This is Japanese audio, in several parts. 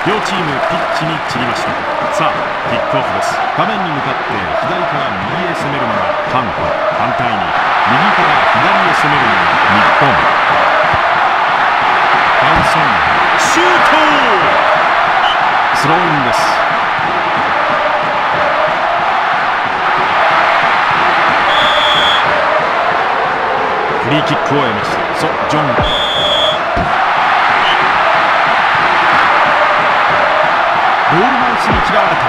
両チームピッチに散りました。さあキックオフです。画面に向かって左から右へ攻めるのが韓国、反対に右から左へ攻めるのが日本。ファン・ソンシュート、スローインです。フリーキックを得ました。ソ・ジョン、ゴールマウスに嫌われた。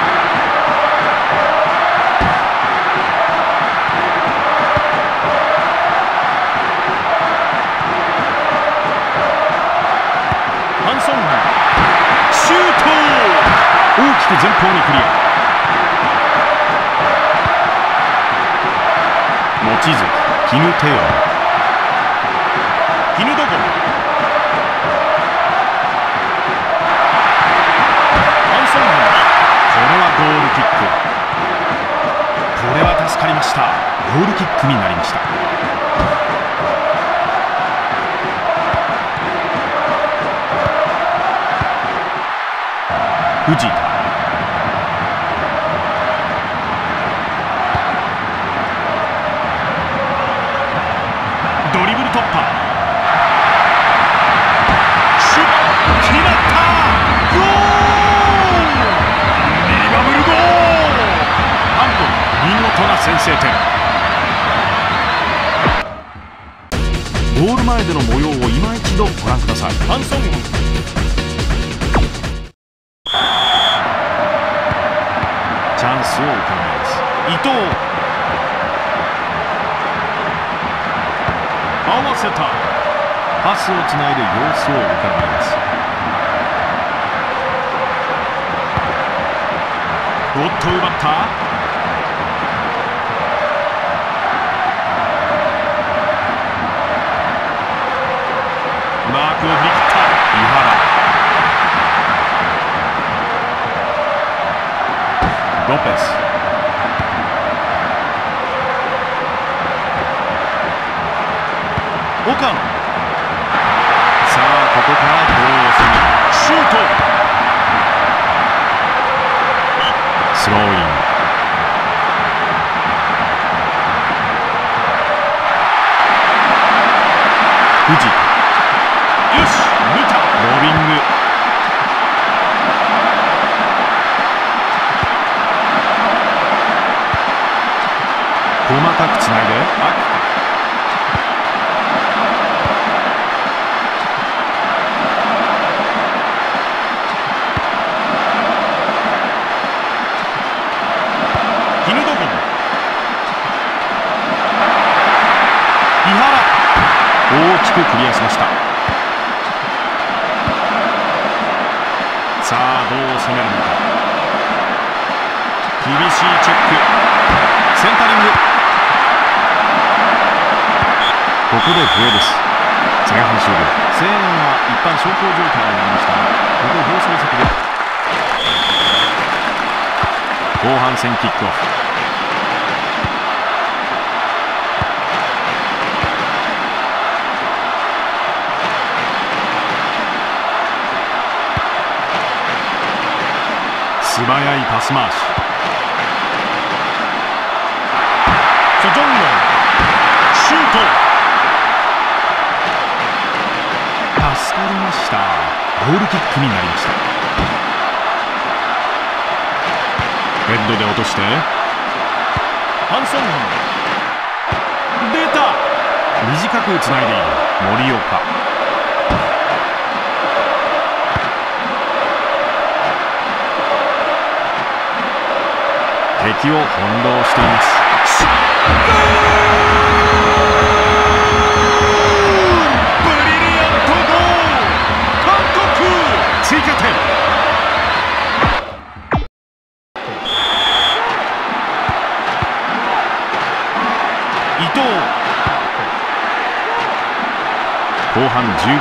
ハンソンがシュート、大きく前方にクリア。望月、キム・テヨン、キム・ドゴン、ゴールキック、これは助かりました。ゴールキックになりました。藤田、ドリブル突破、シュッ、決まった、ゴール、リバブルゴール、韓国見事な先制点。ゴール前での模様を今一度ご覧ください。ハンソンゴン、チャンスを伺います。伊藤、合わせた、パスをつないで様子を伺います。おっと奪った、マークを振り切った井原、ロペス、岡野、さあここからボールを攻めシュート、スローイン、藤田、よし、見た、ロビング、細かくつないで、キム・ドゴン、井原、大きくクリアしました。さあどう攻めるのか、厳しいチェック、センタリング、ここで笛です。前半終了、声援は一旦小康状態になりましたが、ここ放送席で後半戦キックオフ。素早いパス回し、ソ・ジョンゴン、シュート、助かりました。ゴールキックになりました。ヘッドで落として、ハンソンゴン、出た、短くつないでいる森岡、敵を翻弄しています。ブリリアントゴール、韓国追加点。伊藤、後半15分、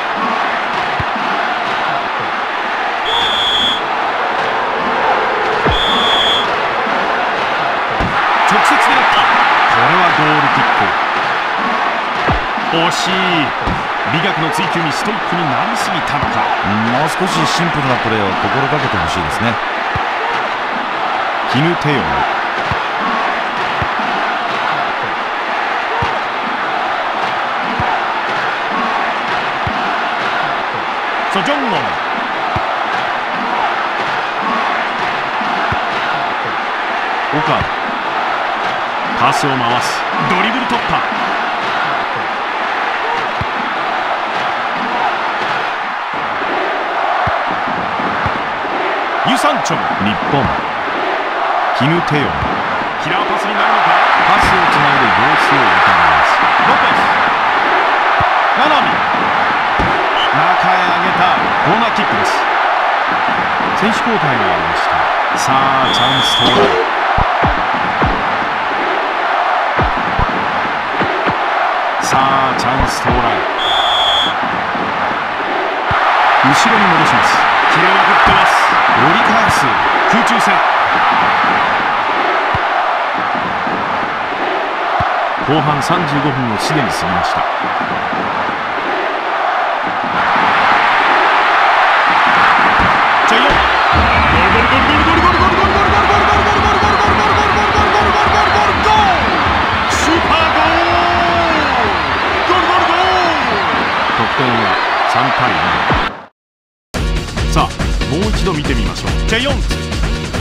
直接狙った、これはゴールキック、惜しい。 美学の追求にストイックになりすぎたのか。 もう少しシンプルなプレーを心がけてほしいですね。 キム・テヨン、ソ・ジョンウォン、岡野、パスを回す、ドリブル突破、ユサンチョン、日本、キム・テヨン、キラーパスになるのか。パスをつないで様子を伺います。ロペス、ナナミ、中へ上げたコーナーキックです。選手交代がありました。さあチャンス到来。さあチャンス到来。後ろに戻します。切れまくってます。折り返す空中戦。後半35分をすでに過ぎました。ジャイオン、スーパーゴール、得点は3対2。さあもう一度見てみましょう。ジャイオンツ、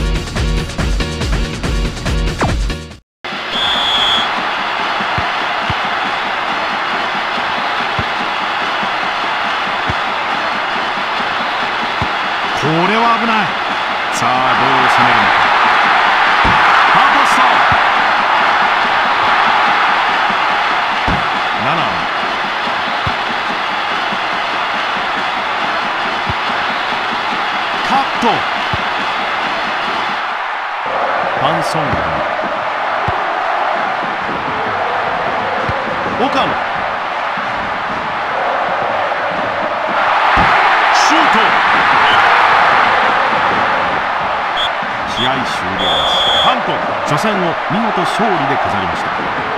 これは危ない。さあどう攻めるのか。パーパスタ7、カット、ファン・ソング、岡野、シュート、試合終了です。韓国、初戦を見事勝利で飾りました。